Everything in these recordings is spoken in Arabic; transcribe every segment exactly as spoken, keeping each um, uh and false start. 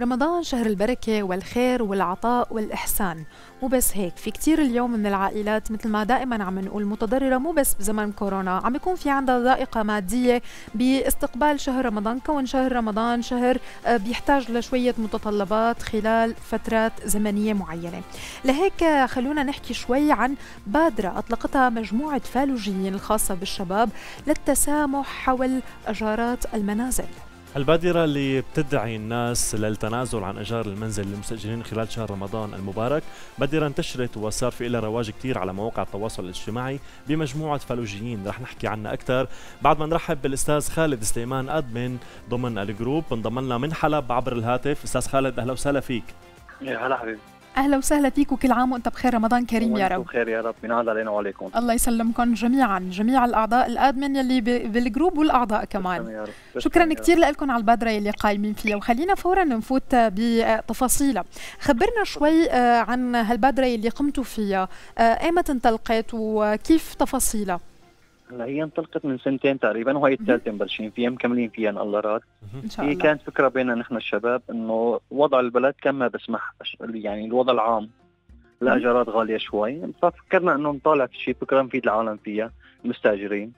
رمضان شهر البركة والخير والعطاء والإحسان. مو بس هيك، في كتير اليوم من العائلات مثل ما دائما عم نقول متضررة، مو بس بزمن كورونا، عم يكون في عندها ضائقة مادية باستقبال شهر رمضان، كون شهر رمضان شهر بيحتاج لشوية متطلبات خلال فترات زمنية معينة. لهيك خلونا نحكي شوي عن بادرة أطلقتها مجموعة فالوجيين الخاصة بالشباب للتسامح حول أجارات المنازل. البادرة اللي بتدعي الناس للتنازل عن أجار المنزل للمستأجرين خلال شهر رمضان المبارك، بادرة انتشرت وصار في لها رواج كتير على مواقع التواصل الاجتماعي بمجموعة فالوجيين. رح نحكي عنها أكثر بعد ما نرحب بالأستاذ خالد سليمان أدمن ضمن الجروب، انضم لنا من حلب عبر الهاتف. أستاذ خالد أهلا وسهلا فيك. يا هلا حبيبي. أهلا وسهلا فيك وكل عام وأنت بخير، رمضان كريم يا رب. بخير يا رب، ينعاد علينا وعليكم. الله يسلمكم جميعا، جميع الأعضاء الأدمن يلي بالجروب والأعضاء كمان. يا رب. شكرا كثير لكم على البادرة يلي قايمين فيها، وخلينا فورا نفوت بتفاصيلها. خبرنا شوي عن هالبادرة يلي قمتوا فيها، ايمت انطلقت وكيف تفاصيلها؟ هلا هي انطلقت من سنتين تقريبا، وهي الثالثه مبلشين فيها، مكملين فيها ان الله راد. ان شاء الله. هي كانت فكره بيننا نحن الشباب انه وضع البلد كان ما بسمح، يعني الوضع العام الاجارات غاليه شوي، ففكرنا انه نطالع في شيء فكره نفيد العالم فيها المستاجرين.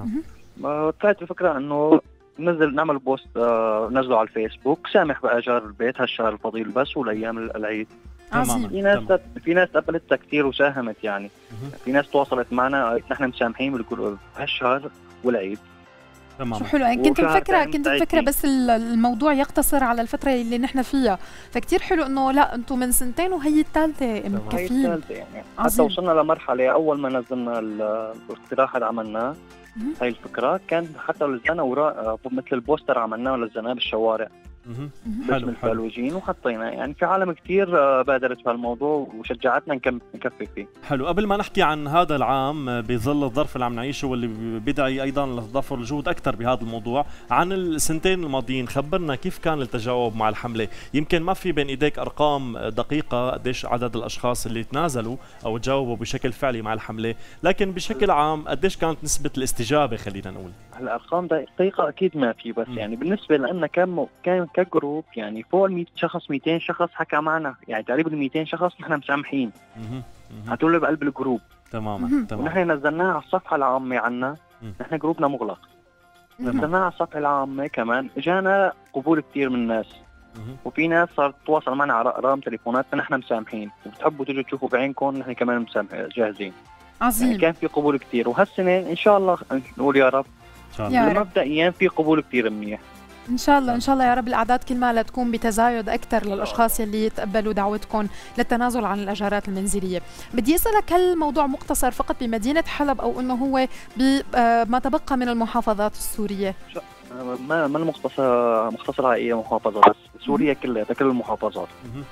طلعت الفكره انه ننزل نعمل بوست آه نزله على الفيسبوك، سامح باجار البيت هالشهر الفضيل بس والايام العيد. عظيم. في ناس في ناس قبلتها كثير وساهمت، يعني في ناس تواصلت معنا نحن مسامحين بالجروب هالشهر والعيد. تمام. شو حلو. يعني كنت مفكره كنت مفكره بس الموضوع يقتصر على الفتره اللي نحن فيها، فكتير حلو انه لا انتم من سنتين وهي الثالثه مكفين. هي الثالثه يعني حتى وصلنا لمرحله اول ما نزلنا الاقتراح اللي عملناه هاي الفكره كان حتى لزقنا وراء مثل البوستر عملناه ولزقناه بالشوارع باسم الفالوجين وحطينا. يعني في عالم كثير بادرت بهالموضوع وشجعتنا نكفي فيه. حلو. قبل ما نحكي عن هذا العام بظل الظرف اللي عم نعيشه واللي بدعي ايضا لتضافر الجهود اكثر بهذا الموضوع، عن السنتين الماضيين خبرنا كيف كان التجاوب مع الحمله. يمكن ما في بين ايديك ارقام دقيقه قديش عدد الاشخاص اللي تنازلوا او تجاوبوا بشكل فعلي مع الحمله، لكن بشكل عام قديش كانت نسبه الاستجابه خلينا نقول؟ هلا ارقام دقيقه اكيد ما في، بس م. يعني بالنسبه لنا كان كان كجروب يعني فوق ال مئة شخص مئتين شخص حكى معنا، يعني تقريبا مئتين شخص نحن مسامحين. هتقول بقلب الجروب. تماما تمام. ونحن نزلناها على الصفحه العامه عنا، نحن جروبنا مغلق. نزلناها على الصفحه العامه كمان، اجانا قبول كثير من الناس. وفي ناس صارت تتواصل معنا على ارقام تليفوناتنا، نحن مسامحين وبتحبوا تيجوا تشوفوا بعينكم، نحن كمان مسامحين جاهزين. عظيم. يعني كان في قبول كثير، وهالسنه ان شاء الله نقول يا رب يا رب مبدئيا في قبول كثير منيح ان شاء الله. ان شاء الله يا رب الاعداد كل ما تكون بتزايد اكثر للاشخاص اللي يتقبلوا دعوتكم للتنازل عن الاجارات المنزليه. بدي اسالك، هل الموضوع مقتصر فقط بمدينه حلب او انه هو بما تبقى من المحافظات السوريه؟ ما ما مختصر مختصر على اي محافظه، بس سوريا كلها كل المحافظات.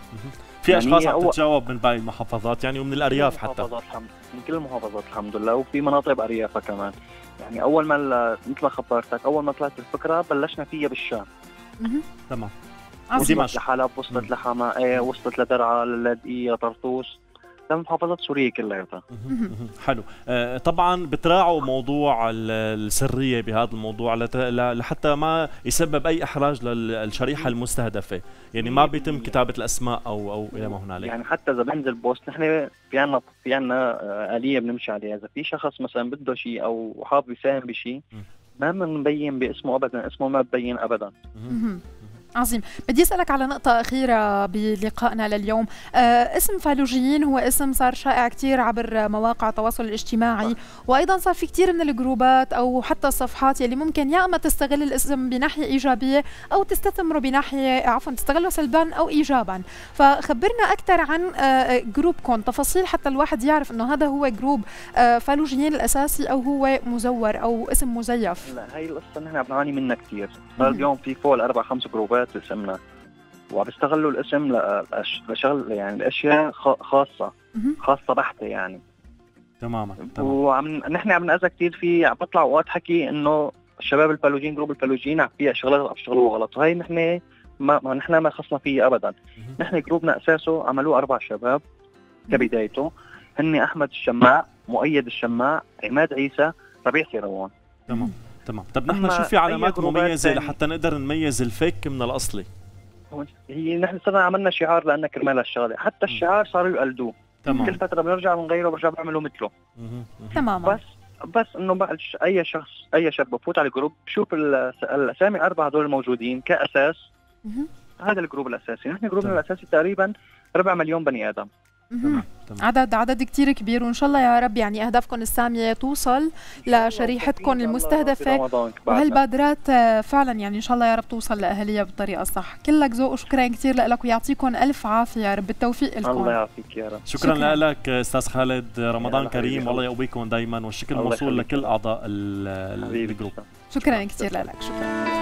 في يعني اشخاص عم تتجاوب من باقي المحافظات يعني ومن الارياف حتى؟ من كل المحافظات الحمد لله، وفي مناطق باريافها كمان. يعني اول ما مثل ما خبرتك اول ما طلعت الفكره بلشنا فيها بالشام. تمام. وصلت لحلب، وصلت لحماة، ايه وصلت لدرعا، للاذقيه، لطرطوس، محافظات سوريا كلها. حلو. آه طبعا بتراعوا موضوع السريه بهذا الموضوع لحتى ما يسبب اي احراج للشريحه المستهدفه، يعني ما بيتم كتابه الاسماء او او الى ما هنالك. يعني حتى اذا بنزل بوست نحن في عندنا في عندنا آلية بنمشي عليها، اذا في شخص مثلا بده شيء او حابب يساهم بشيء ما بنبين باسمه ابدا، اسمه ما ببين ابدا. عظيم. بدي أسألك على نقطة أخيرة بلقائنا لليوم. آه اسم فالوجيين هو اسم صار شائع كتير عبر مواقع التواصل الاجتماعي، وأيضا صار في كتير من الجروبات أو حتى الصفحات يلي ممكن يا أما تستغل الاسم بناحية إيجابية أو تستثمره بناحية عفوا تستغله سلبا أو إيجابا. فخبرنا أكثر عن آه جروبكم، تفاصيل حتى الواحد يعرف إنه هذا هو جروب آه فالوجيين الأساسي أو هو مزور أو اسم مزيف. لا هاي القصة نحن عم نعاني منها كثير. صار اليوم في فوق الأربع خمس جروبات اسمنا، وعم بيستغلوا الاسم لشغل يعني الاشياء خاصه خاصه بحته يعني. تماما. وعم نحن عم نأذى كثير في، عم بطلع اوقات حكي انه الشباب الفالوجين جروب الفالوجين عم فيها شغلات عم يشتغلوا غلط، وهي نحن ما, ما نحن ما خصنا فيه ابدا. نحن جروبنا اساسه عملوه اربع شباب كبدايته، هن احمد الشماع، مؤيد الشماع، عماد عيسى، ربيع سيروان. تمام تمام. طب نحن شو في علامات مميزه لحتى نقدر نميز الفيك من الاصلي؟ هي نحن صرنا عملنا شعار لأن كرمال الشغله، حتى الشعار صاروا يقلدوه. تمام. كل فتره بنرجع بنغيره وبرجع بعمله مثله. تماما. بس بس انه بعد اي شخص اي شاب بفوت على الجروب بشوف الاسامي الاربعه هذول الموجودين كاساس. هذا الجروب الاساسي، نحن جروبنا الاساسي تقريبا ربع مليون بني ادم. تمام. عدد عدد كتير كبير، وان شاء الله يا رب يعني اهدافكم الساميه توصل لشريحتكم المستهدفه، وهالبادرات فعلا يعني ان شاء الله يا رب توصل لاهاليها بالطريقه الصح. كلك ذوق وشكرا كثير لك، ويعطيكم الف عافيه يا رب، بالتوفيق لكم. الله يعافيك يا رب. شكرا, شكرا لك استاذ خالد، رمضان كريم والله يقويكم دائما، والشكر موصول لكل اعضاء الجروب. شكرا كثير لك. شكرا.